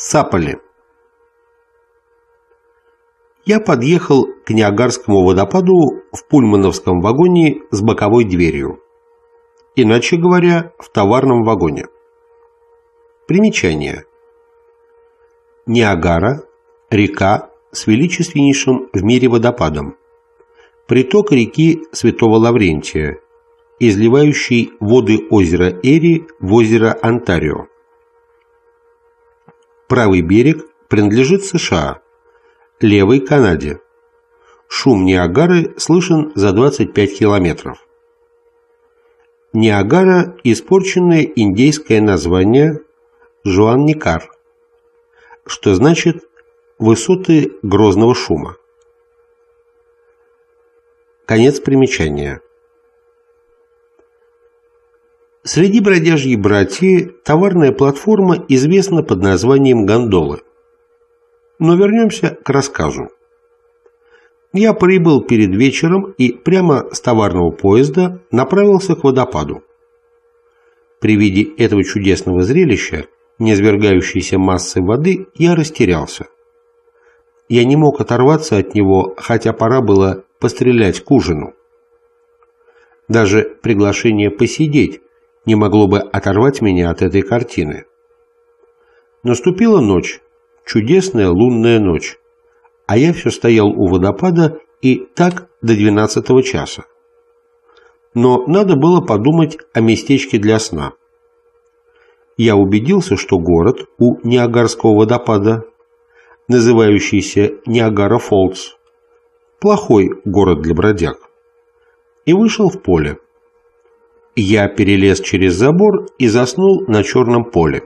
Сцапали. Я подъехал к Ниагарскому водопаду в пульмановском вагоне с боковой дверью. Иначе говоря, в товарном вагоне. Примечание. Ниагара – река с величественнейшим в мире водопадом. Приток реки Святого Лаврентия, изливающий воды озера Эри в озеро Онтарио. Правый берег принадлежит США, левый – Канаде. Шум Ниагары слышен за 25 километров. Ниагара – испорченное индейское название Жуан-Никар, что значит «высоты грозного шума». Конец примечания. Среди бродяжьей братьи товарная платформа известна под названием гондолы. Но вернемся к рассказу. Я прибыл перед вечером и прямо с товарного поезда направился к водопаду. При виде этого чудесного зрелища, низвергающейся массы воды, я растерялся. Я не мог оторваться от него, хотя пора было пострелять к ужину. Даже приглашение посидеть не могло бы оторвать меня от этой картины. Наступила ночь, чудесная лунная ночь, а я все стоял у водопада и так до 12 часа. Но надо было подумать о местечке для сна. Я убедился, что город у Ниагарского водопада, называющийся Ниагара-Фоллс, плохой город для бродяг, и вышел в поле. Я перелез через забор и заснул на черном поле.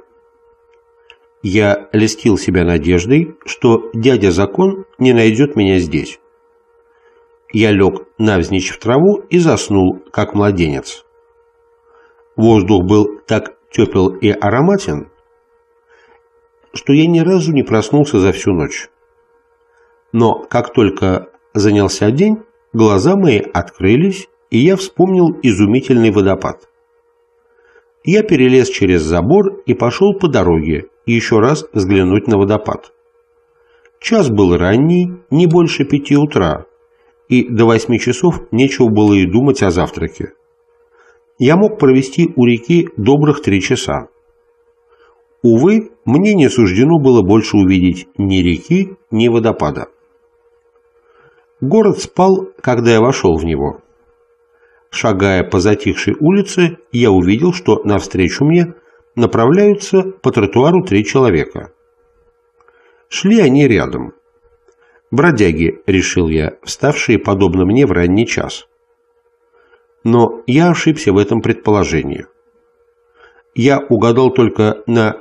Я льстил себя надеждой, что дядя Закон не найдет меня здесь. Я лег навзничь в траву и заснул, как младенец. Воздух был так тепел и ароматен, что я ни разу не проснулся за всю ночь. Но как только занялся день, глаза мои открылись, и я вспомнил изумительный водопад. Я перелез через забор и пошел по дороге еще раз взглянуть на водопад. Час был ранний, не больше 5 утра, и до 8 часов нечего было и думать о завтраке. Я мог провести у реки добрых 3 часа. Увы, мне не суждено было больше увидеть ни реки, ни водопада. Город спал, когда я вошел в него. Шагая по затихшей улице, я увидел, что навстречу мне направляются по тротуару 3 человека. Шли они рядом. Бродяги, решил я, вставшие подобно мне в ранний час. Но я ошибся в этом предположении. Я угадал только на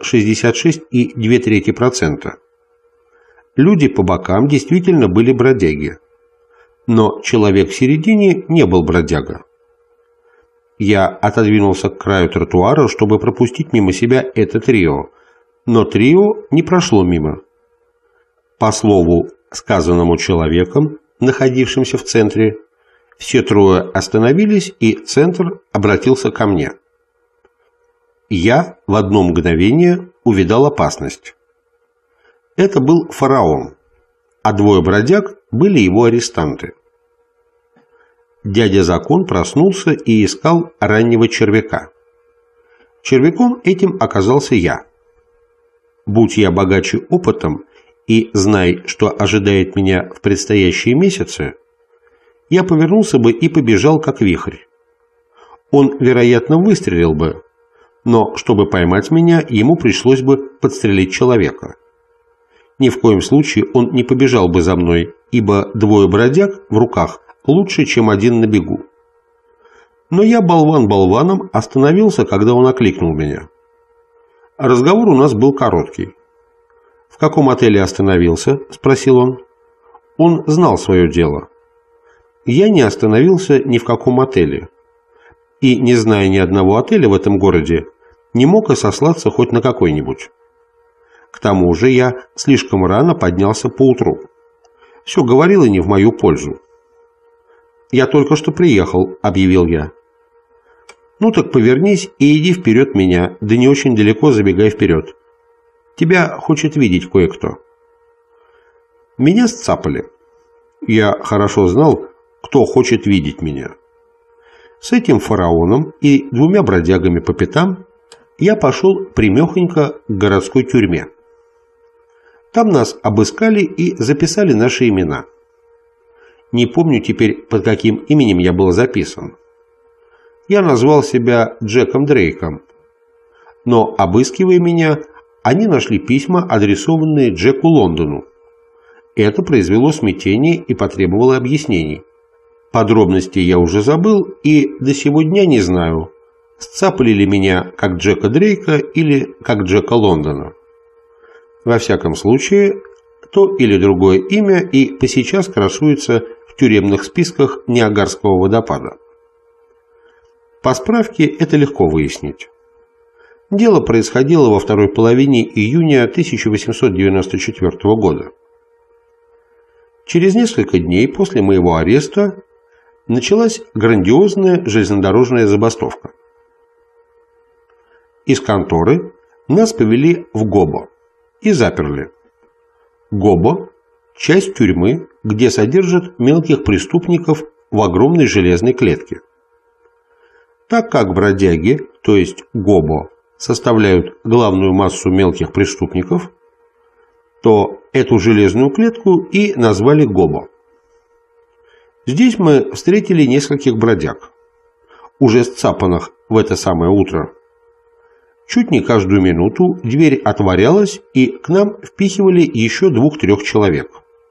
66,2%. Люди по бокам действительно были бродяги. Но человек в середине не был бродяга. Я отодвинулся к краю тротуара, чтобы пропустить мимо себя это трио, но трио не прошло мимо. По слову, сказанному человеком, находившимся в центре, все трое остановились, и центр обратился ко мне. Я в одно мгновение увидал опасность. Это был фараон, а 2 бродяг были его арестанты. Дядя Закон проснулся и искал раннего червяка. Червяком этим оказался я. Будь я богаче опытом и знай, что ожидает меня в предстоящие месяцы, я повернулся бы и побежал как вихрь. Он, вероятно, выстрелил бы, но чтобы поймать меня, ему пришлось бы подстрелить человека. Ни в коем случае он не побежал бы за мной, ибо 2 бродяг в руках лучше, чем 1 на бегу. Но я, болван болваном, остановился, когда он окликнул меня. Разговор у нас был короткий. «В каком отеле остановился?» – спросил он. Он знал свое дело. Я не остановился ни в каком отеле. И, не зная ни одного отеля в этом городе, не мог и сослаться хоть на какой-нибудь. К тому же я слишком рано поднялся поутру. Все говорило не в мою пользу. «Я только что приехал», — объявил я. «Ну так повернись и иди вперед меня, да не очень далеко забегай вперед». Тебя хочет видеть кое-кто». Меня сцапали. Я хорошо знал, кто хочет видеть меня. С этим фараоном и 2 бродягами по пятам я пошел прямехонько к городской тюрьме. Там нас обыскали и записали наши имена. Не помню теперь, под каким именем я был записан. Я назвал себя Джеком Дрейком. Но, обыскивая меня, они нашли письма, адресованные Джеку Лондону. Это произвело смятение и потребовало объяснений. Подробностей я уже забыл и до сего дня не знаю, сцапали ли меня как Джека Дрейка или как Джека Лондона. Во всяком случае, то или другое имя и посейчас красуется в тюремных списках Ниагарского водопада. По справке это легко выяснить. Дело происходило во второй половине июня 1894 года. Через несколько дней после моего ареста началась грандиозная железнодорожная забастовка. Из конторы нас повели в Гобо и заперли. Гобо – часть тюрьмы, где содержат мелких преступников в огромной железной клетке. Так как бродяги, то есть Гобо, составляют главную массу мелких преступников, то эту железную клетку и назвали Гобо. Здесь мы встретили нескольких бродяг, уже сцапанных в это самое утро. Чуть не каждую минуту дверь отворялась, и к нам впихивали еще 2-3 человек.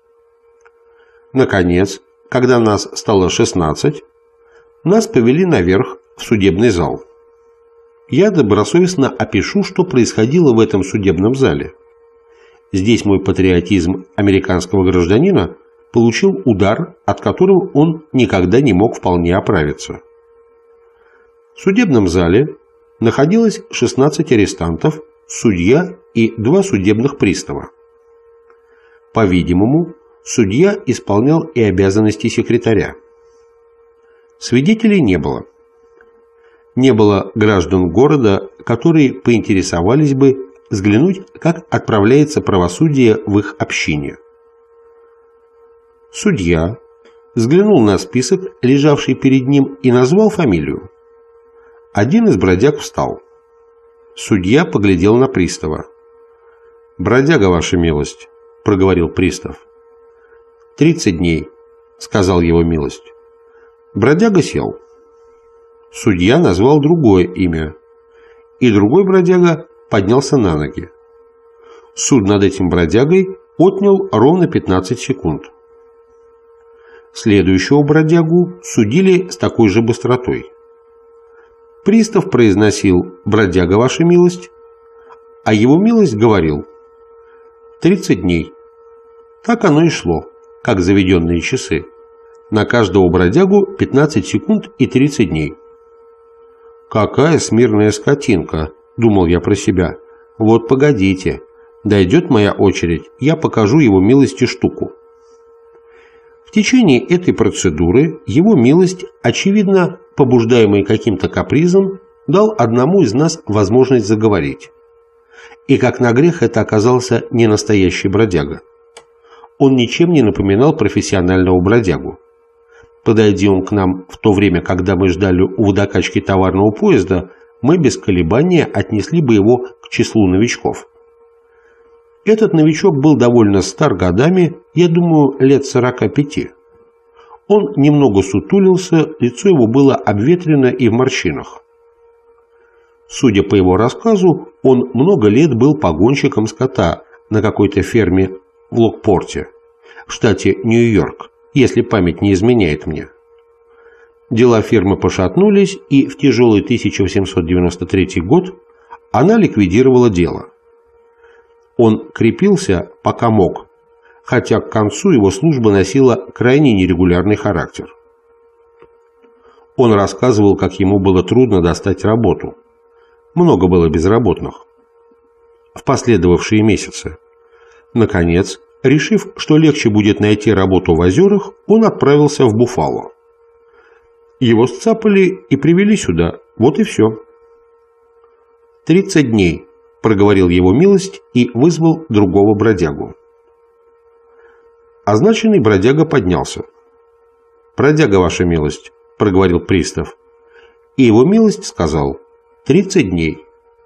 Наконец, когда нас стало 16, нас повели наверх в судебный зал. Я добросовестно опишу, что происходило в этом судебном зале. Здесь мой патриотизм американского гражданина получил удар, от которого он никогда не мог вполне оправиться. В судебном зале находилось 16 арестантов, судья и 2 судебных пристава. По-видимому, судья исполнял и обязанности секретаря. Свидетелей не было. Не было граждан города, которые поинтересовались бы взглянуть, как отправляется правосудие в их общине. Судья взглянул на список, лежавший перед ним, и назвал фамилию. Один из бродяг встал. Судья поглядел на пристава. «Бродяга, ваша милость», — проговорил пристав. «30 дней», — сказал его милость. Бродяга сел. Судья назвал другое имя, и другой бродяга поднялся на ноги. Суд над этим бродягой отнял ровно 15 секунд. Следующего бродягу судили с такой же быстротой. Пристав произносил «бродяга, ваша милость», а его милость говорил 30 дней. Так оно и шло, как заведенные часы. На каждого бродягу 15 секунд и 30 дней. «Какая смирная скотинка», — думал я про себя. «Вот погодите, дойдет моя очередь, я покажу его милости штуку». В течение этой процедуры его милость, очевидно, побуждаемый каким-то капризом, дал одному из нас возможность заговорить. И как на грех это оказался не настоящий бродяга. Он ничем не напоминал профессионального бродягу. Подойди он к нам в то время, когда мы ждали у водокачки товарного поезда, мы без колебания отнесли бы его к числу новичков. Этот новичок был довольно стар годами, я думаю, лет 45. Он немного сутулился, лицо его было обветрено и в морщинах. Судя по его рассказу, он много лет был погонщиком скота на какой-то ферме в Локпорте, в штате Нью-Йорк, если память не изменяет мне. Дела фирмы пошатнулись, и в тяжелый 1893 год она ликвидировала дело. Он крепился, пока мог, хотя к концу его служба носила крайне нерегулярный характер. Он рассказывал, как ему было трудно достать работу. Много было безработных. В последовавшие месяцы. Наконец, решив, что легче будет найти работу в озерах, он отправился в Буффало. Его сцапали и привели сюда. Вот и все. 30 дней, проговорил его милость и вызвал другого бродягу. Означенный бродяга поднялся. «Бродяга, ваша милость», — проговорил пристав. И его милость сказал: 30 дней.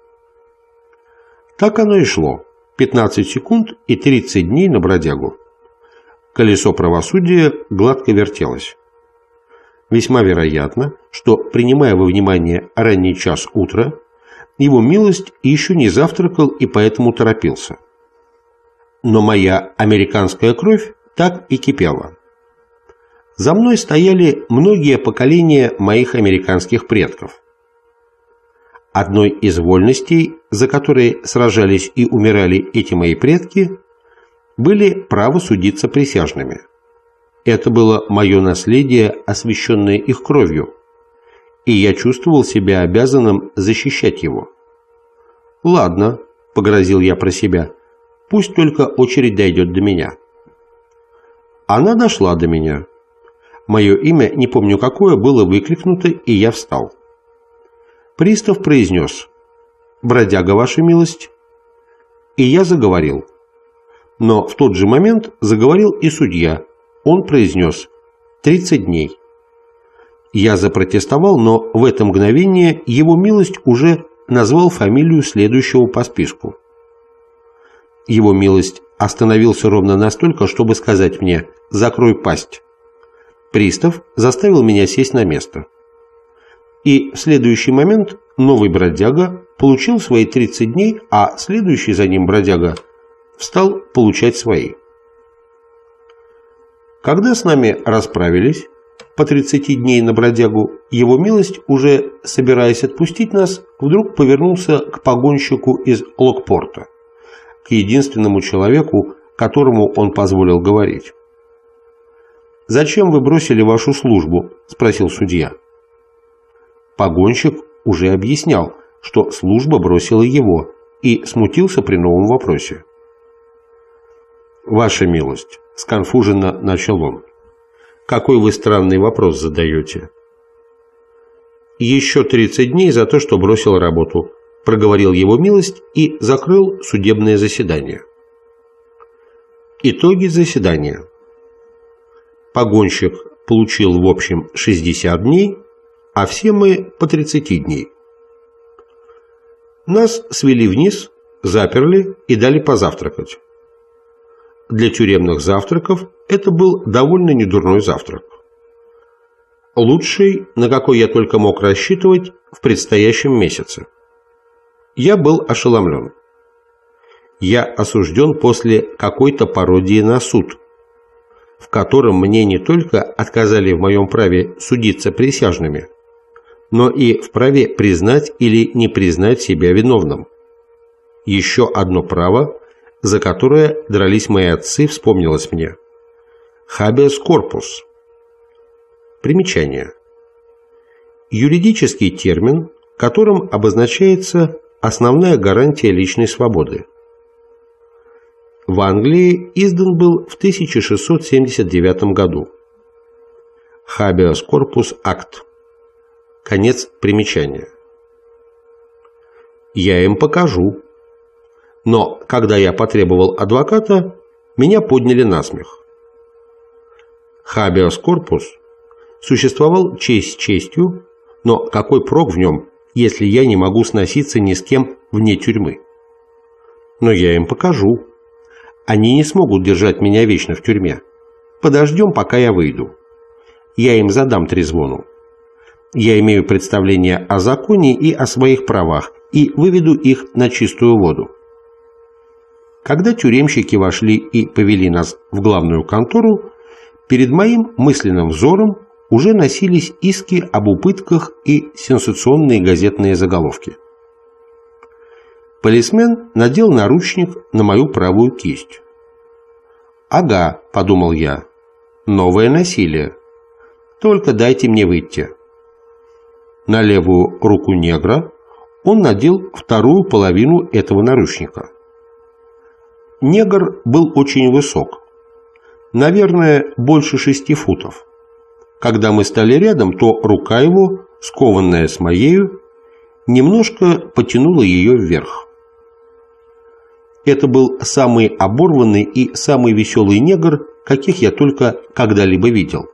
Так оно и шло. 15 секунд и 30 дней на бродягу. Колесо правосудия гладко вертелось. Весьма вероятно, что, принимая во внимание ранний час утра, его милость еще не завтракал и поэтому торопился. Но моя американская кровь так и кипела. За мной стояли многие поколения моих американских предков. Одной из вольностей, за которые сражались и умирали эти мои предки, были право судиться присяжными. Это было мое наследие, освященное их кровью, и я чувствовал себя обязанным защищать его. «Ладно», — погрозил я про себя, — «пусть только очередь дойдет до меня». Она дошла до меня. Мое имя, не помню какое, было выкрикнуто, и я встал. Пристав произнес: «Бродяга, ваша милость». И я заговорил. Но в тот же момент заговорил и судья. Он произнес: 30 дней. Я запротестовал, но в это мгновение его милость уже назвал фамилию следующего по списку. Его милость остановился ровно настолько, чтобы сказать мне: «Закрой пасть». Пристав заставил меня сесть на место. И в следующий момент новый бродяга получил свои 30 дней, а следующий за ним бродяга встал получать свои. Когда с нами расправились по 30 дней на бродягу, его милость, уже собираясь отпустить нас, вдруг повернулся к погонщику из Локпорта, к единственному человеку, которому он позволил говорить. «Зачем вы бросили вашу службу?» – спросил судья. Погонщик уже объяснял, что служба бросила его, и смутился при новом вопросе. «Ваша милость», – сконфуженно начал он, – «какой вы странный вопрос задаете?» «Еще 30 дней за то, что бросил работу», – проговорил его милость и закрыл судебное заседание. Итоги заседания. Погонщик получил в общем 60 дней, а все мы по 30 дней. Нас свели вниз, заперли и дали позавтракать. Для тюремных завтраков это был довольно недурной завтрак. Лучший, на какой я только мог рассчитывать в предстоящем месяце. Я был ошеломлен. Я осужден после какой-то пародии на суд, в котором мне не только отказали в моем праве судиться присяжными, но и в праве признать или не признать себя виновным. Еще одно право, за которое дрались мои отцы, вспомнилось мне. Habeas corpus. Примечание. Юридический термин, которым обозначается основная гарантия личной свободы. В Англии издан был в 1679 году. Habeas corpus Act. Конец примечания. Я им покажу. Но когда я потребовал адвоката, меня подняли на смех. Habeas corpus существовал честь честью, но какой прок в нем, если я не могу сноситься ни с кем вне тюрьмы? Но я им покажу. Они не смогут держать меня вечно в тюрьме. Подождем, пока я выйду. Я им задам трезвону. Я имею представление о законе и о своих правах, и выведу их на чистую воду. Когда тюремщики вошли и повели нас в главную контору, перед моим мысленным взором уже носились иски об упытках и сенсационные газетные заголовки. Полисмен надел наручник на мою правую кисть. «Ага», — подумал я, — «новое насилие. Только дайте мне выйти». На левую руку негра он надел вторую половину этого наручника. Негр был очень высок, наверное, больше 6 футов. Когда мы стали рядом, то рука его, скованная с моею, немножко потянула ее вверх. Это был самый оборванный и самый веселый негр, каких я только когда-либо видел.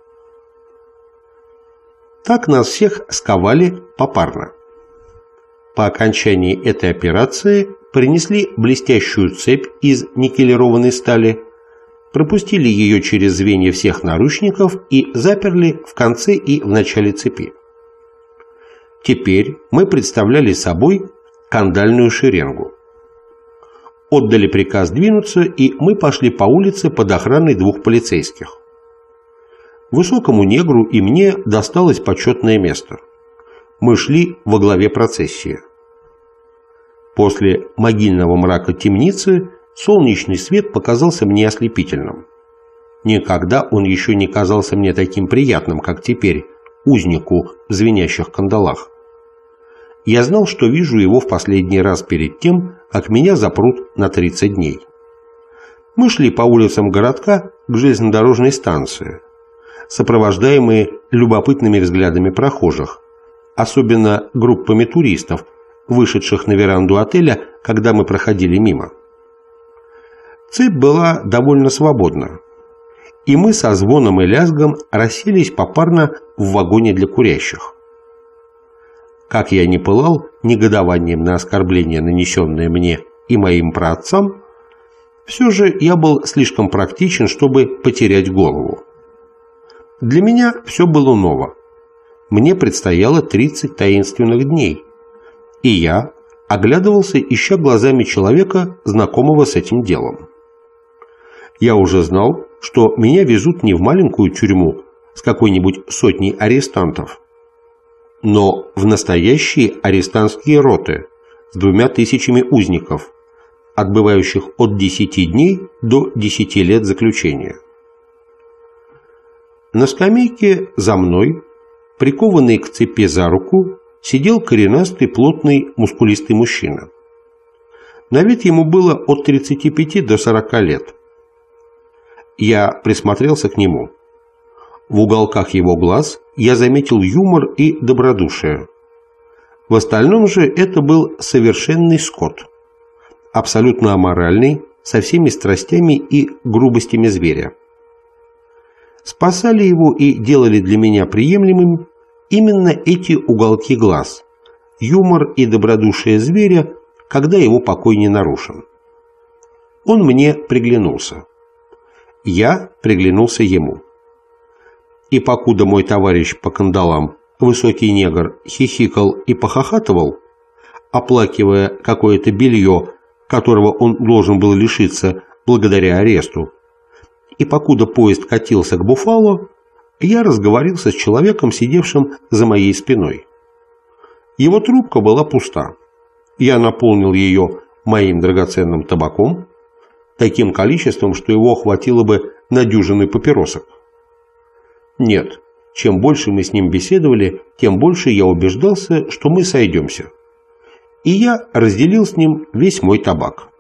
Так нас всех сковали попарно. По окончании этой операции принесли блестящую цепь из никелированной стали, пропустили ее через звенья всех наручников и заперли в конце и в начале цепи. Теперь мы представляли собой кандальную шеренгу. Отдали приказ двинуться, и мы пошли по улице под охраной 2 полицейских. Высокому негру и мне досталось почетное место. Мы шли во главе процессии. После могильного мрака темницы солнечный свет показался мне ослепительным. Никогда он еще не казался мне таким приятным, как теперь, узнику в звенящих кандалах. Я знал, что вижу его в последний раз перед тем, как меня запрут на 30 дней. Мы шли по улицам городка к железнодорожной станции, сопровождаемые любопытными взглядами прохожих, особенно группами туристов, вышедших на веранду отеля, когда мы проходили мимо. Цепь была довольно свободна, и мы со звоном и лязгом расселись попарно в вагоне для курящих. Как я не пылал негодованием на оскорбление, нанесенное мне и моим праотцам, все же я был слишком практичен, чтобы потерять голову. Для меня все было ново. Мне предстояло 30 таинственных дней, и я оглядывался, ища глазами человека, знакомого с этим делом. Я уже знал, что меня везут не в маленькую тюрьму с какой-нибудь сотней арестантов, но в настоящие арестантские роты с 2000 узников, отбывающих от 10 дней до 10 лет заключения. На скамейке за мной, прикованный к цепи за руку, сидел коренастый, плотный, мускулистый мужчина. На вид ему было от 35 до 40 лет. Я присмотрелся к нему. В уголках его глаз я заметил юмор и добродушие. В остальном же это был совершенный скот, абсолютно аморальный, со всеми страстями и грубостями зверя. Спасали его и делали для меня приемлемым именно эти уголки глаз, юмор и добродушие зверя, когда его покой не нарушен. Он мне приглянулся. Я приглянулся ему. И покуда мой товарищ по кандалам, высокий негр, хихикал и похохатывал, оплакивая какое-то белье, которого он должен был лишиться благодаря аресту, и покуда поезд катился к Буффало, я разговорился с человеком, сидевшим за моей спиной. Его трубка была пуста. Я наполнил ее моим драгоценным табаком, таким количеством, что его хватило бы на дюжины папиросок. Нет, чем больше мы с ним беседовали, тем больше я убеждался, что мы сойдемся. И я разделил с ним весь мой табак.